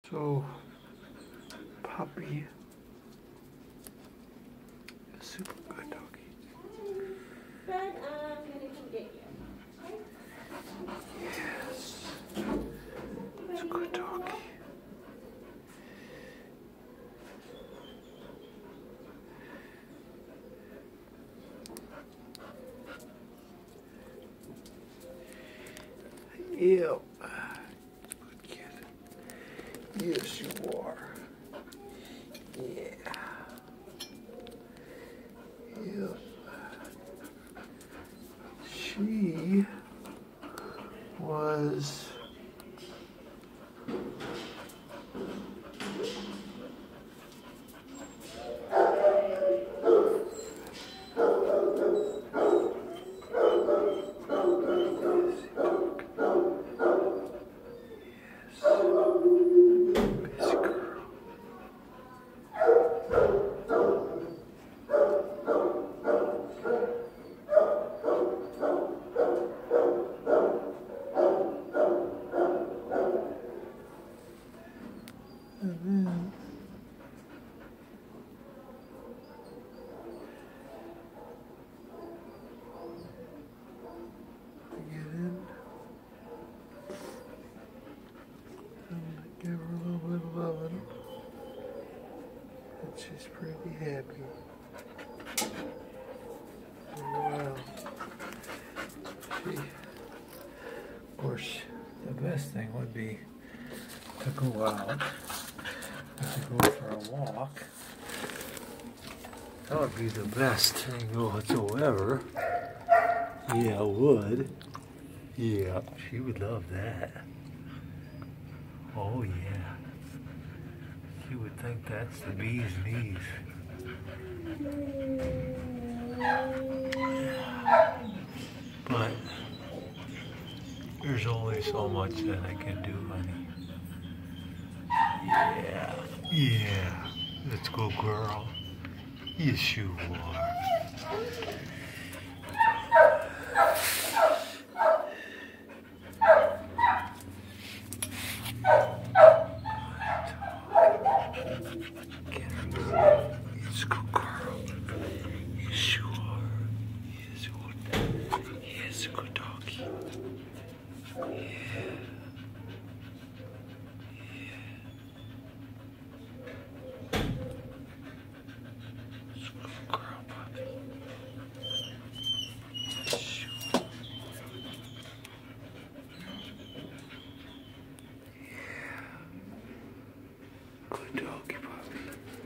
So, Poppie is super good doggy. But I'm gonna come get you. Okay? Yes. It's a good doggy. Yep. Good kid. Yes, you are. Yeah. Yep. She was and then I get in. I'm gonna give her a little bit of loving. And she's pretty happy. Wow. Of course, the best thing would be to go out, to go for a walk. That would be the best thing whatsoever. Yeah, it would. Yeah, she would love that. Oh yeah. She would think that's the bee's knees. But there's only so much that I can do, honey. Yeah, yeah. Let's go, girl. Yes, you are. Let's go, girl. Yes, you are. Yes, good. Yes, good doggy. Yeah. Let's go, girl, Poppie. Yes, you are. Yeah. Good doggy, Poppie.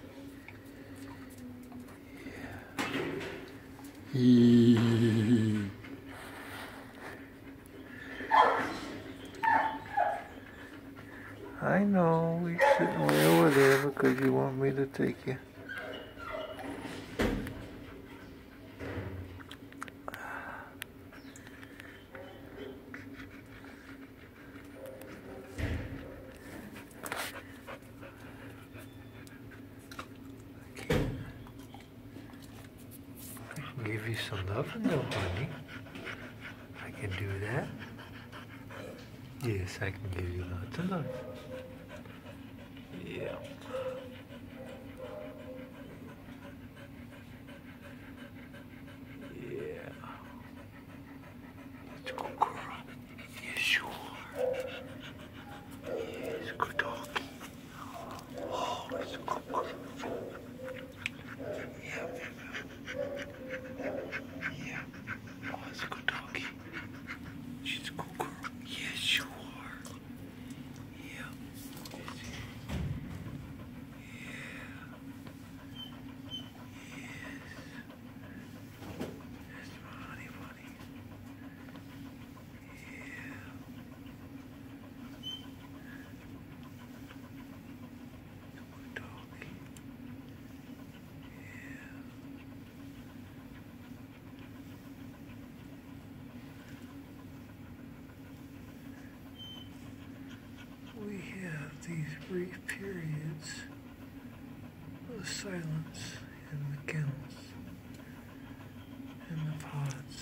Yeah. I know, you're sitting way over there because you want me to take you. I can give you some love and though, honey. I can do that. Yes, I can give you lots of love. Yeah. Yeah. Let's go, girl. Yes, you are. Yes, good doggy. Oh, it's a good girl. Yeah. Yeah. Oh, it's a good doggy. She's a good girl. Yes, you are. Yeah. We have these brief periods of silence in the kennels, in the pods.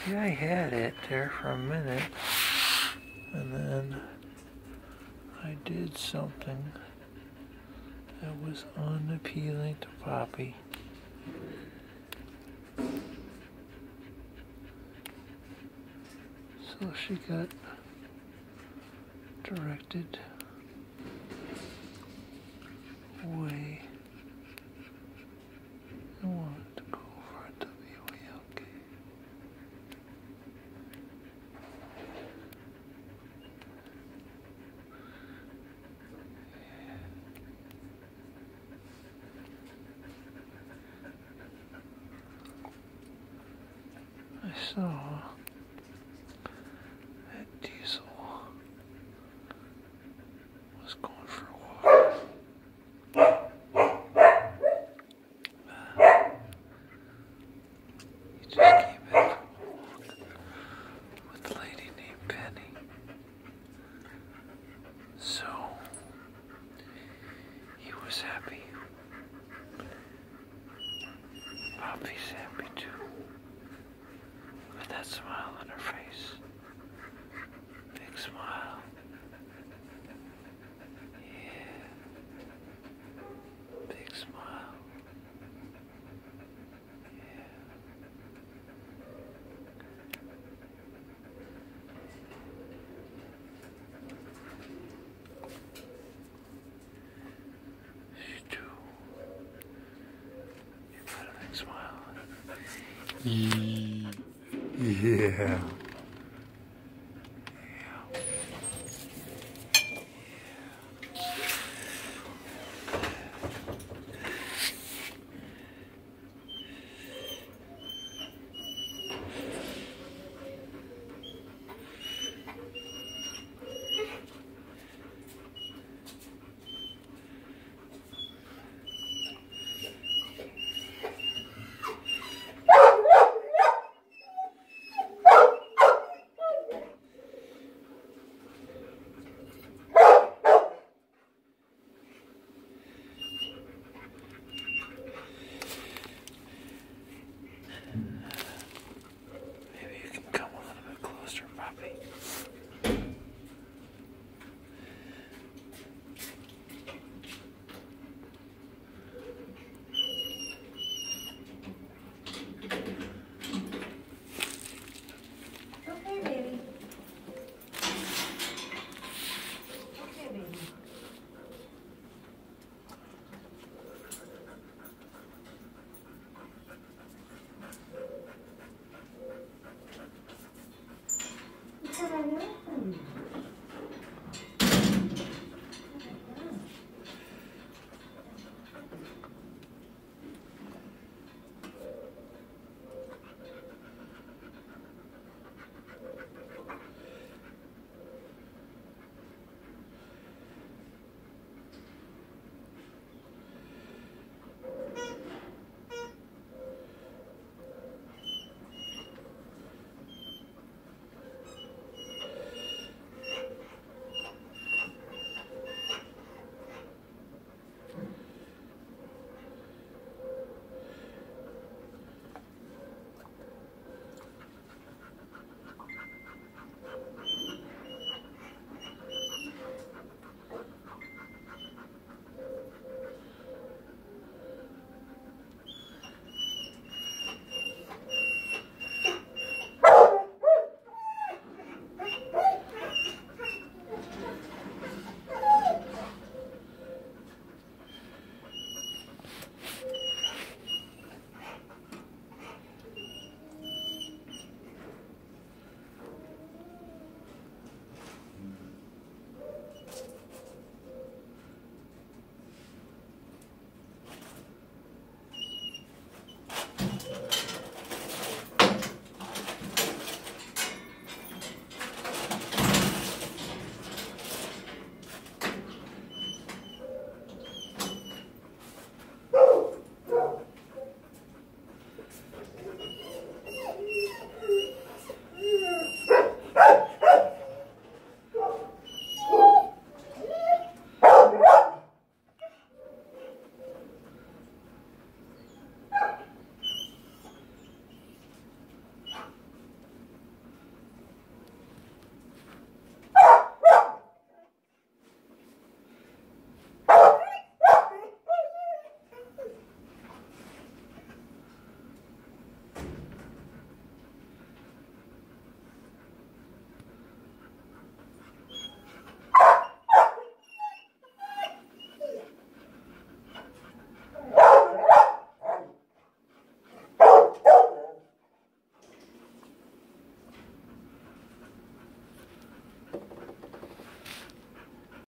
See, I had it there for a minute, and then I did something that was unappealing to Poppie. So she got directed away and wanted to go for a WALK. I saw that Diesel was going for a walk. He just came back from a walk with a lady named Penny. So he was happy. Poppie's happy too. Look at that smile on her face. Big smile. Yeah. Big smile. Yeah. She too. You got a big smile. Yeah.